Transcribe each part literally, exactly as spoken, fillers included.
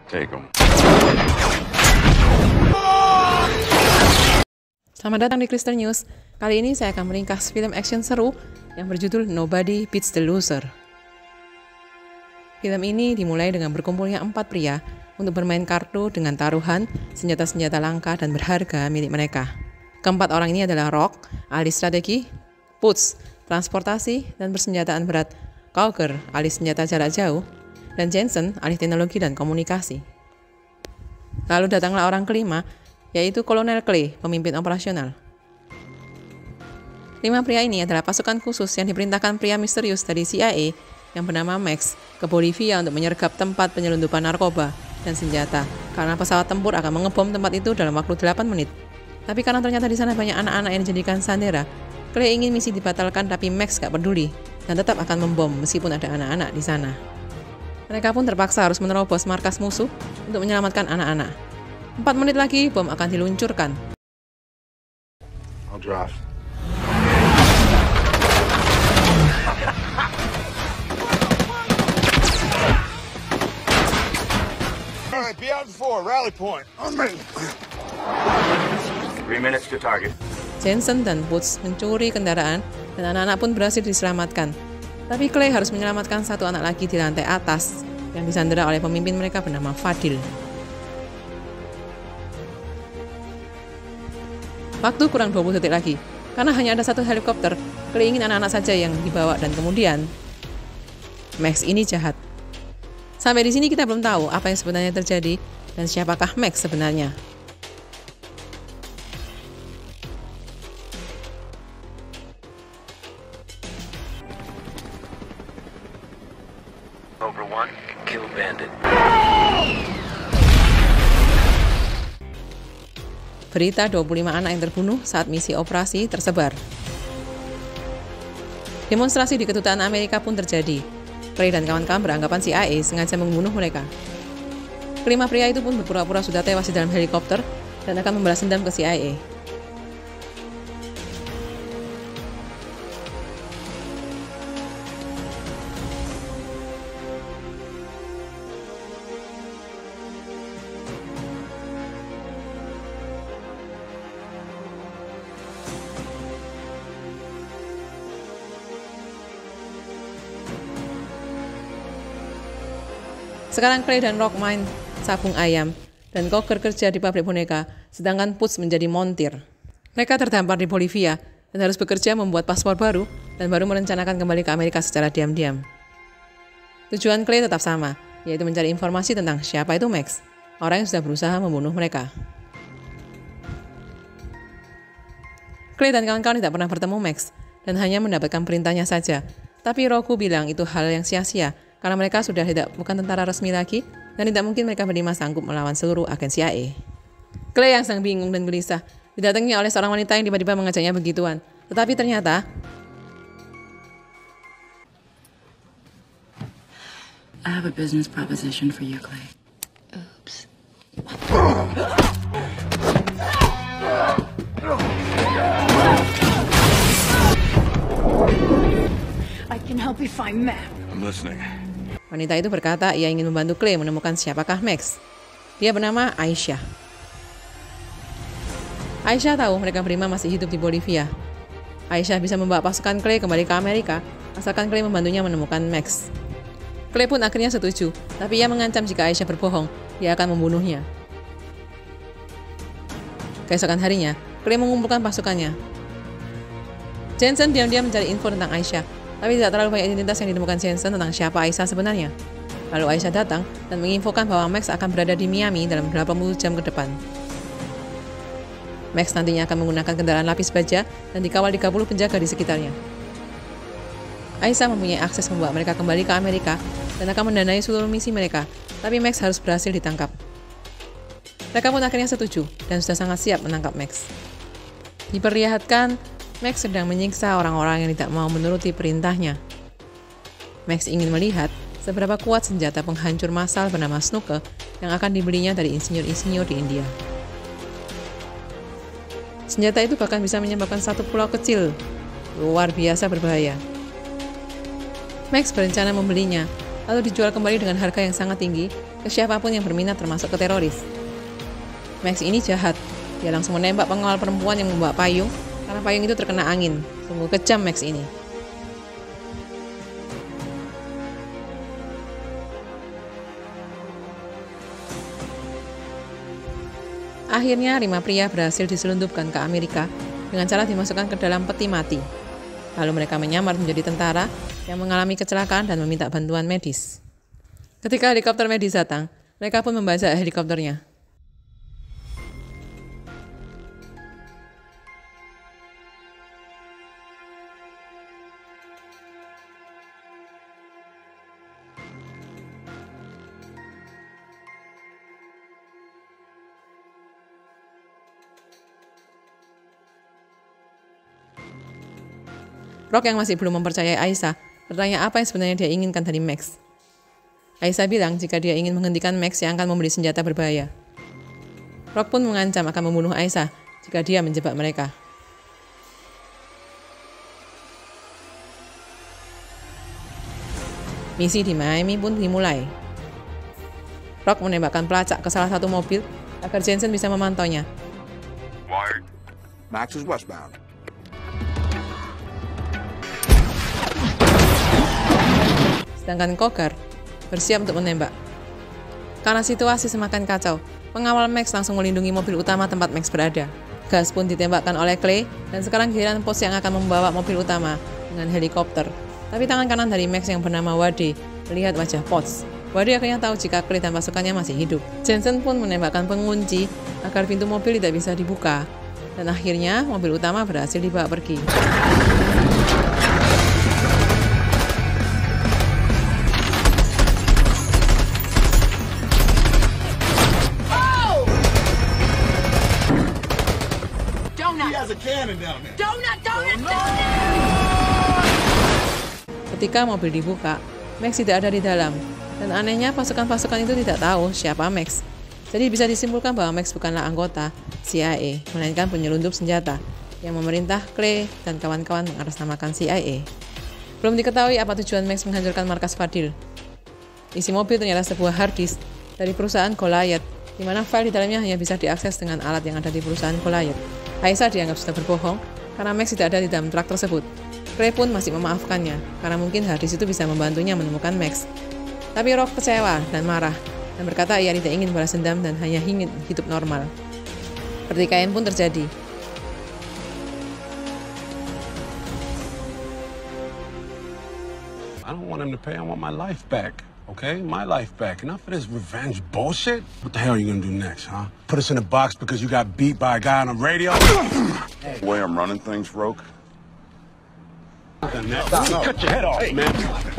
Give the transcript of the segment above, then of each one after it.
Take 'em. Selamat datang di Crystal News. Kali ini saya akan meringkas film action seru yang berjudul Nobody Beats the Loser. Film ini dimulai dengan berkumpulnya empat pria untuk bermain kartu dengan taruhan senjata-senjata langka dan berharga milik mereka. Keempat orang ini adalah Rock, ahli strategi, Puts, transportasi dan persenjataan berat, Kauger, ahli senjata jarak jauh, dan Jensen, ahli teknologi dan komunikasi. Lalu datanglah orang kelima, yaitu Kolonel Clay, pemimpin operasional. Lima pria ini adalah pasukan khusus yang diperintahkan pria misterius dari C I A yang bernama Max ke Bolivia untuk menyergap tempat penyelundupan narkoba dan senjata, karena pesawat tempur akan mengebom tempat itu dalam waktu delapan menit. Tapi karena ternyata di sana banyak anak-anak yang dijadikan sandera, Clay ingin misi dibatalkan, tapi Max gak peduli dan tetap akan membom meskipun ada anak-anak di sana. Mereka pun terpaksa harus menerobos markas musuh untuk menyelamatkan anak-anak. Empat menit lagi bom akan diluncurkan. I'll drive. All right, be out in four. Rally point. On me. Three minutes to target. Jensen dan Woods mencuri kendaraan dan anak-anak pun berhasil diselamatkan. Tapi Clay harus menyelamatkan satu anak lagi di lantai atas yang disandera oleh pemimpin mereka bernama Fadil. Waktu kurang dua puluh detik lagi. Karena hanya ada satu helikopter, Clay ingin anak-anak saja yang dibawa dan kemudian Max ini jahat. Sampai di sini kita belum tahu apa yang sebenarnya terjadi dan siapakah Max sebenarnya. Over one, kill bandit. Berita dua puluh lima anak yang terbunuh saat misi operasi tersebar. Demonstrasi di kedutaan Amerika pun terjadi. Clay dan kawan-kawan beranggapan C I A sengaja membunuh mereka. Kelima pria itu pun berpura-pura sudah tewas di dalam helikopter dan akan membalas dendam ke C I A. Sekarang Clay dan Rock main sabung ayam, dan Kauger kerja di pabrik boneka, sedangkan Puts menjadi montir. Mereka terdampar di Bolivia dan harus bekerja membuat paspor baru dan baru merencanakan kembali ke Amerika secara diam-diam. Tujuan Clay tetap sama, yaitu mencari informasi tentang siapa itu Max, orang yang sudah berusaha membunuh mereka. Clay dan kawan-kawan tidak pernah bertemu Max dan hanya mendapatkan perintahnya saja, tapi Roku bilang itu hal yang sia-sia, karena mereka sudah tidak bukan tentara resmi lagi dan tidak mungkin mereka berlima sanggup melawan seluruh agen C I A. Clay yang sedang bingung dan gelisah didatangi oleh seorang wanita yang tiba-tiba mengajaknya begituan. Tetapi ternyata I have a business proposition for you, Clay. Oops. I can help you find Matt. I'm listening. wanita itu berkata ia ingin membantu Clay menemukan siapakah Max. Dia bernama Aisyah. Aisyah tahu mereka berlima masih hidup di Bolivia. Aisyah bisa membawa pasukan Clay kembali ke Amerika, asalkan Clay membantunya menemukan Max. Clay pun akhirnya setuju, tapi ia mengancam jika Aisyah berbohong, dia akan membunuhnya. Keesokan harinya, Clay mengumpulkan pasukannya. Jensen diam-diam mencari info tentang Aisyah, tapi tidak terlalu banyak identitas yang ditemukan Jensen tentang siapa Aisyah sebenarnya. Lalu Aisyah datang dan menginfokan bahwa Max akan berada di Miami dalam delapan puluh jam ke depan. Max nantinya akan menggunakan kendaraan lapis baja dan dikawal tiga puluh penjaga di sekitarnya. Aisyah mempunyai akses membawa mereka kembali ke Amerika dan akan mendanai seluruh misi mereka, tapi Max harus berhasil ditangkap. Mereka pun akhirnya setuju dan sudah sangat siap menangkap Max. Diperlihatkan Max sedang menyiksa orang-orang yang tidak mau menuruti perintahnya. Max ingin melihat seberapa kuat senjata penghancur massal bernama Snooker yang akan dibelinya dari insinyur-insinyur di India. Senjata itu bahkan bisa menyebabkan satu pulau kecil luar biasa berbahaya. Max berencana membelinya, lalu dijual kembali dengan harga yang sangat tinggi ke siapapun yang berminat termasuk ke teroris. Max ini jahat. Dia langsung menembak pengawal perempuan yang membawa payung karena payung itu terkena angin. Sungguh kejam Max ini. Akhirnya lima pria berhasil diselundupkan ke Amerika dengan cara dimasukkan ke dalam peti mati. Lalu mereka menyamar menjadi tentara yang mengalami kecelakaan dan meminta bantuan medis. Ketika helikopter medis datang, mereka pun membajak helikopternya. Rock yang masih belum mempercayai Aisyah bertanya apa yang sebenarnya dia inginkan dari Max. Aisyah bilang jika dia ingin menghentikan Max yang akan membeli senjata berbahaya. Rock pun mengancam akan membunuh Aisyah jika dia menjebak mereka. Misi di Miami pun dimulai. Rock menembakkan pelacak ke salah satu mobil agar Jensen bisa memantaunya. Wired. Max is westbound. Sedangkan Cougar bersiap untuk menembak. Karena situasi semakin kacau, pengawal Max langsung melindungi mobil utama tempat Max berada. Gas pun ditembakkan oleh Clay, dan sekarang giliran Potts yang akan membawa mobil utama dengan helikopter. Tapi tangan kanan dari Max yang bernama Wade melihat wajah Potts. Wade akhirnya tahu jika Clay dan pasukannya masih hidup. Jensen pun menembakkan pengunci agar pintu mobil tidak bisa dibuka. Dan akhirnya mobil utama berhasil dibawa pergi. Donut, donut, donut! Ketika mobil dibuka, Max tidak ada di dalam. Dan anehnya pasukan-pasukan itu tidak tahu siapa Max. Jadi bisa disimpulkan bahwa Max bukanlah anggota C I A, melainkan penyelundup senjata yang memerintah Clay dan kawan-kawan mengatasnamakan C I A. Belum diketahui apa tujuan Max menghancurkan markas Fadil. Isi mobil ternyata sebuah hard disk dari perusahaan Goliath, di mana file di dalamnya hanya bisa diakses dengan alat yang ada di perusahaan Goliath. Aisyah dianggap sudah berbohong karena Max tidak ada di dalam truk tersebut. Clay pun masih memaafkannya karena mungkin hard disk itu bisa membantunya menemukan Max. Tapi Rock kecewa dan marah dan berkata ia tidak ingin balas dendam dan hanya ingin hidup normal. Pertikaian pun terjadi. I don't want him to pay, I want my life back. Okay, my life back. Enough of this revenge bullshit. What the hell are you gonna do next, huh? Put us in a box because you got beat by a guy on the radio? The way I'm running things, Roke. Cut your head off, man.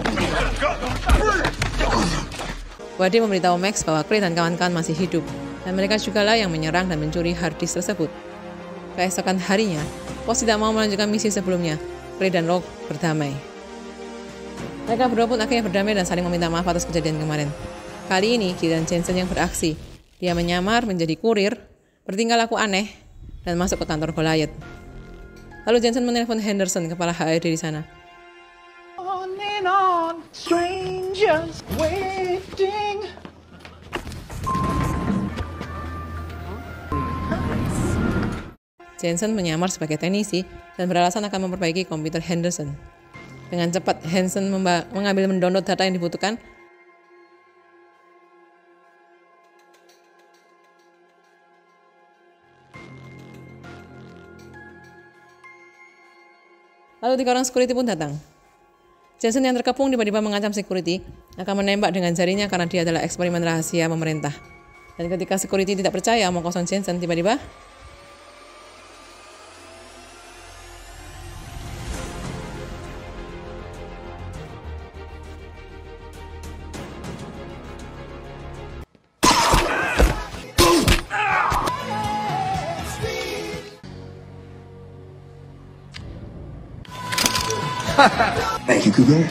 Wade memberitahu Max bahwa Clay dan kawan-kawan masih hidup, dan mereka jugalah yang menyerang dan mencuri hard disk tersebut. Keesokan harinya, Potts tidak mau melanjutkan misi sebelumnya. Clay dan Rock berdamai. Mereka berdua pun akhirnya berdamai dan saling meminta maaf atas kejadian kemarin. Kali ini giliran Jensen yang beraksi. Dia menyamar menjadi kurir, bertingkah laku aneh, dan masuk ke kantor Goliath. Lalu Jensen menelpon Henderson, kepala H R D di sana. On and on, strangers waiting. Jensen menyamar sebagai teknisi dan beralasan akan memperbaiki komputer Henderson. Dengan cepat, Hansen mengambil mendownload data yang dibutuhkan. Lalu tiga orang security pun datang. Jensen yang terkepung tiba-tiba mengancam security akan menembak dengan jarinya karena dia adalah eksperimen rahasia pemerintah. Dan ketika security tidak percaya omong kosong Jensen, tiba-tiba Thank you, Cougar.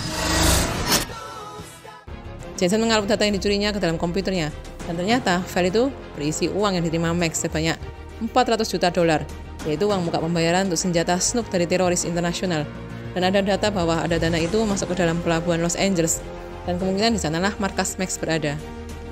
Jensen mengaruh data yang dicurinya ke dalam komputernya, dan ternyata file itu berisi uang yang diterima Max sebanyak empat ratus juta dolar, yaitu uang muka pembayaran untuk senjata Snook dari teroris internasional. Dan ada data bahwa ada dana itu masuk ke dalam pelabuhan Los Angeles, dan kemungkinan di sanalah markas Max berada.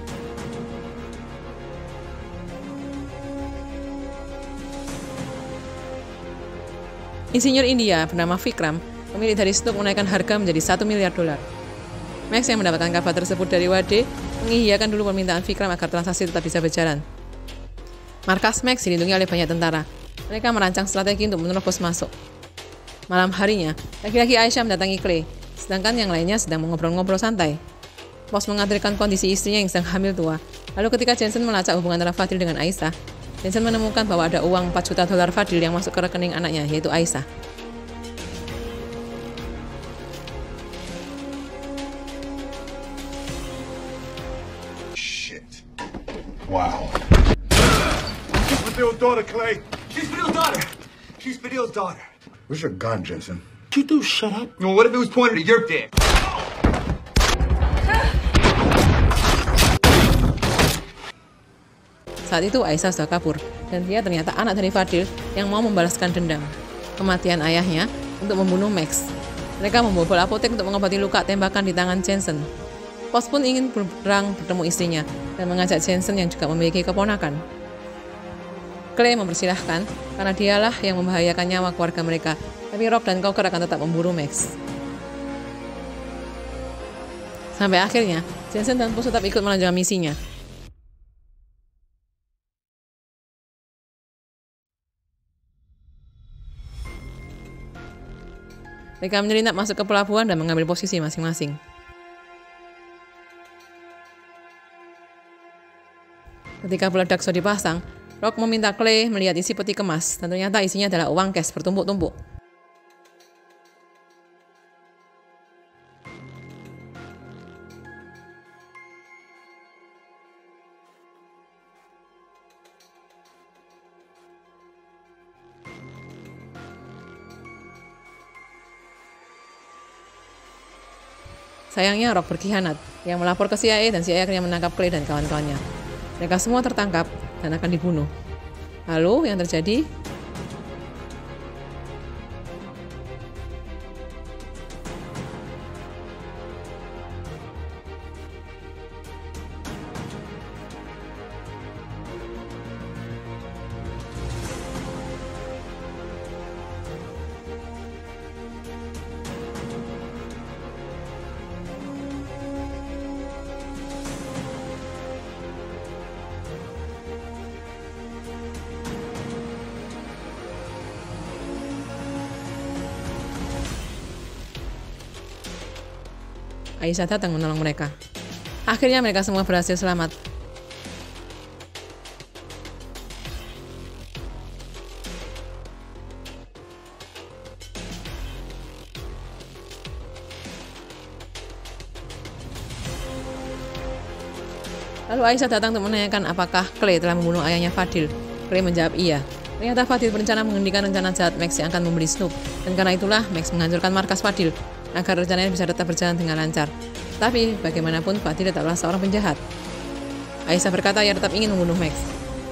Insinyur India bernama Vikram, pemilik dari Snoop, menaikkan harga menjadi satu miliar dolar. Max yang mendapatkan kabar tersebut dari Wade mengiyakan dulu permintaan Vikram agar transaksi tetap bisa berjalan. Markas Max dilindungi oleh banyak tentara. Mereka merancang strategi untuk menerobos masuk. Malam harinya, laki-laki Aisyah mendatangi Clay, sedangkan yang lainnya sedang mengobrol-ngobrol santai. Bos mengabarkan kondisi istrinya yang sedang hamil tua. Lalu ketika Jensen melacak hubungan antara Fadil dengan Aisyah, Jensen menemukan bahwa ada uang empat juta dolar Fadil yang masuk ke rekening anaknya, yaitu Aisyah. Shit. Wow. She's Fadil's daughter, Clay. She's Fadil's daughter. She's Fadil's daughter. Where's your gun, Jensen? You do shut up. Well, what if it was pointed at your dick? Saat itu Aisyah sudah kabur, dan dia ternyata anak dari Fadil yang mau membalaskan dendam kematian ayahnya untuk membunuh Max. Mereka membobol apotek untuk mengobati luka tembakan di tangan Jensen. Bos pun ingin berperang bertemu istrinya dan mengajak Jensen yang juga memiliki keponakan. Clay mempersilahkan karena dialah yang membahayakan nyawa keluarga mereka, tapi Rock dan Coker akan tetap memburu Max. Sampai akhirnya, Jensen dan Bos tetap ikut melanjutkan misinya. Mereka menyelinap masuk ke pelabuhan dan mengambil posisi masing-masing. Ketika peledak sudah dipasang, Rock meminta Clay melihat isi peti kemas, dan ternyata isinya adalah uang cash bertumpuk-tumpuk. Sayangnya Rock berkhianat, yang melapor ke C I A dan C I A akhirnya menangkap Clay dan kawan-kawannya. Mereka semua tertangkap dan akan dibunuh. Lalu yang terjadi? Aisyah datang menolong mereka. Akhirnya mereka semua berhasil selamat. Lalu Aisyah datang untuk menanyakan apakah Clay telah membunuh ayahnya Fadil. Clay menjawab iya. Ternyata Fadil berencana menghentikan rencana jahat Max yang akan membeli Snoop. Dan karena itulah Max menghancurkan markas Fadil agar rencananya bisa tetap berjalan dengan lancar. Tapi bagaimanapun Fadil tetaplah seorang penjahat. Aisyah berkata ia tetap ingin membunuh Max.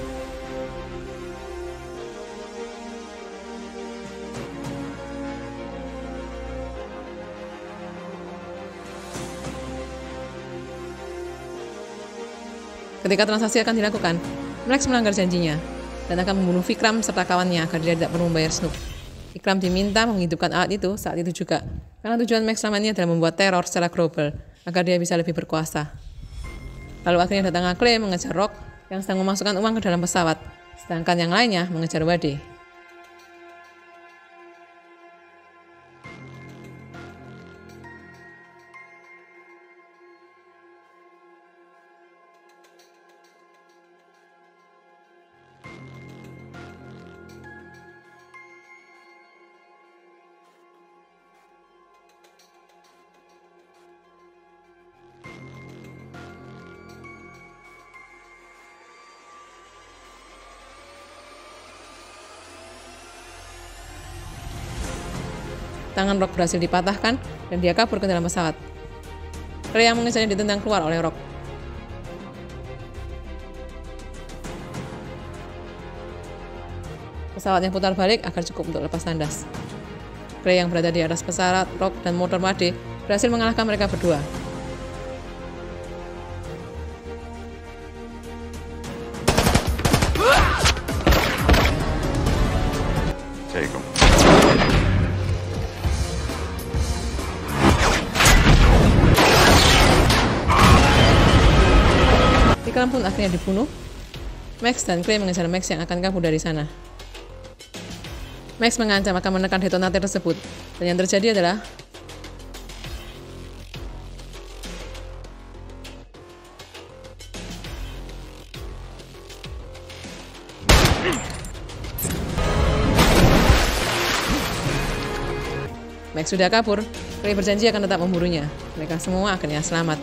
Ketika transaksi akan dilakukan, Max melanggar janjinya dan akan membunuh Vikram serta kawannya agar dia tidak perlu membayar Snoop. Vikram diminta menghidupkan alat itu saat itu juga, karena tujuan Max selama ini adalah membuat teror secara global agar dia bisa lebih berkuasa. Lalu akhirnya datang Clay mengejar Rock yang sedang memasukkan uang ke dalam pesawat, sedangkan yang lainnya mengejar Wade. Tangan Rock berhasil dipatahkan dan dia kabur ke dalam pesawat. Clay yang mengejarnya ditendang keluar oleh Rock. Pesawatnya putar balik agar cukup untuk lepas landas. Clay yang berada di atas pesawat, Rock dan motor Wade berhasil mengalahkan mereka berdua. Take him. Iklan pun akhirnya dibunuh. Max dan Clay mengejar Max yang akan kabur dari sana. Max mengancam akan menekan detonator tersebut, dan yang terjadi adalah Max sudah kabur. Clay berjanji akan tetap memburunya. Mereka semua akhirnya selamat.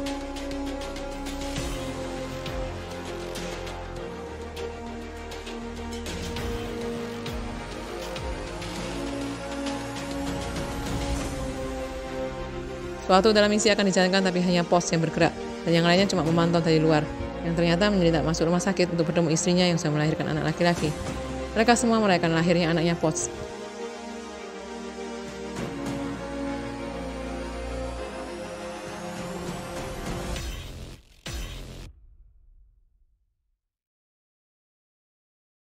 Suatu dalam misi akan dijalankan tapi hanya pos yang bergerak, dan yang lainnya cuma memantau dari luar, yang ternyata menjadi tak masuk rumah sakit untuk bertemu istrinya yang sudah melahirkan anak laki-laki. Mereka semua merayakan lahirnya anaknya Potts,